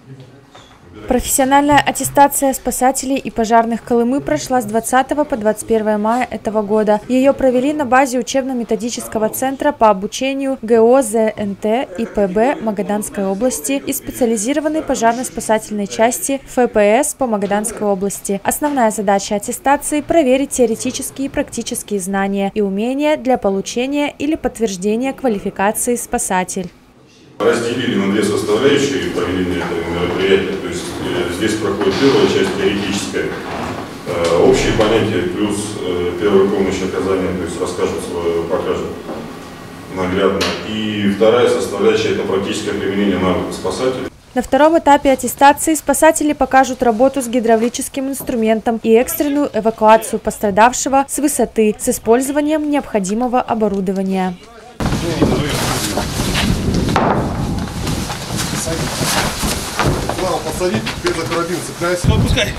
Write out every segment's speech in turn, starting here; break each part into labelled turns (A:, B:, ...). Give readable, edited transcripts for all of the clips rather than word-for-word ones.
A: Профессиональная аттестация спасателей и пожарных Колымы прошла с 20 по 21 мая этого года. Ее провели на базе учебно-методического центра по обучению ГО ЗНТ ИПБ Магаданской области и специализированной пожарно-спасательной части ФПС по Магаданской области. Основная задача аттестации – проверить теоретические и практические знания и умения для получения или подтверждения квалификации спасатель.
B: Разделили на две составляющие проведения этого мероприятия. То есть здесь проходит первая часть теоретическая, общие понятия плюс первая помощь оказания, то есть покажут наглядно. И вторая составляющая – это практическое применение навыков спасателей.
A: На втором этапе аттестации спасатели покажут работу с гидравлическим инструментом и экстренную эвакуацию пострадавшего с высоты с использованием необходимого оборудования.
C: Ладно, посадить, теперь за карабин цепляйся.
D: Отпускай.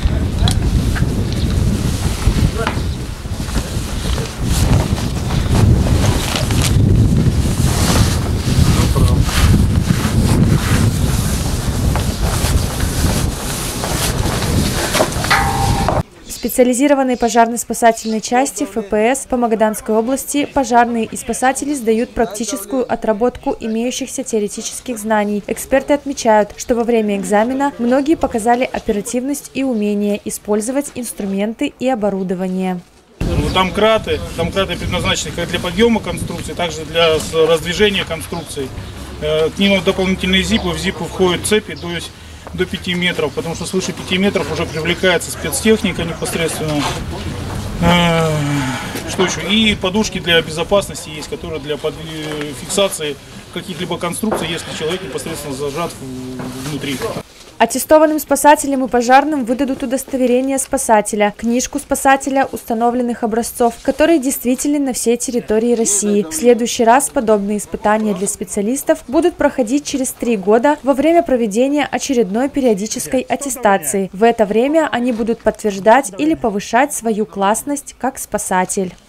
A: В специализированной пожарно-спасательной части ФПС по Магаданской области пожарные и спасатели сдают практическую отработку имеющихся теоретических знаний. Эксперты отмечают, что во время экзамена многие показали оперативность и умение использовать инструменты и оборудование.
D: Домкраты предназначены как для подъема конструкции, также для раздвижения конструкции. К ним дополнительные зипы. В зипы входят цепи до 5 метров, потому что свыше 5 метров уже привлекается спецтехника непосредственно. Что еще? И подушки для безопасности есть, которые для фиксации каких-либо конструкций, если человек непосредственно зажат внутри.
A: Аттестованным спасателям и пожарным выдадут удостоверение спасателя, книжку спасателя установленных образцов, которые действительны на всей территории России. В следующий раз подобные испытания для специалистов будут проходить через 3 года во время проведения очередной периодической аттестации. В это время они будут подтверждать или повышать свою классность как спасатель.